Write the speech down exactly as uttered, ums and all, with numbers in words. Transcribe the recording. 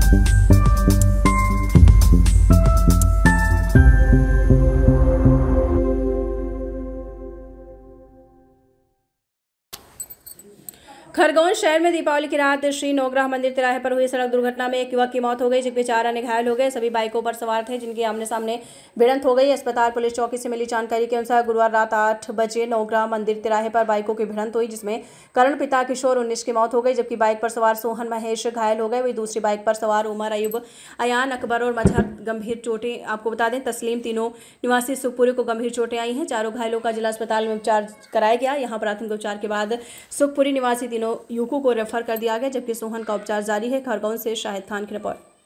खरगोन शहर में दीपावली की रात श्री नवग्रह मंदिर तिराहे पर हुई सड़क दुर्घटना में एक युवक की मौत हो गई, जबकि चार अन्य घायल हो गए। सभी बाइकों पर सवार थे, जिनकी आमने सामने भिड़ंत हो गई। अस्पताल पुलिस चौकी से मिली जानकारी के अनुसार गुरुवार रात आठ बजे नवग्रह मंदिर तिराहे पर बाइकों की भिड़ंत हुई, जिसमें करण पिता किशोर उन्नीस की मौत हो गई, जबकि बाइक पर सवार सोहन महेश घायल हो गए। वही दूसरी बाइक पर सवार उमर, अयूब, अयान, अकबर और मजहर गंभीर चोटें। आपको बता दें, तस्लीम तीनों निवासी सुखपुरी को गंभीर चोटें आई हैं। चारों घायलों का जिला अस्पताल में उपचार कराया गया। यहाँ प्राथमिक उपचार के बाद सुखपुरी निवासी तीनों युवकों को रेफर कर दिया गया, जबकि सोहन का उपचार जारी है। खरगोन से शाहिद खान की रिपोर्ट।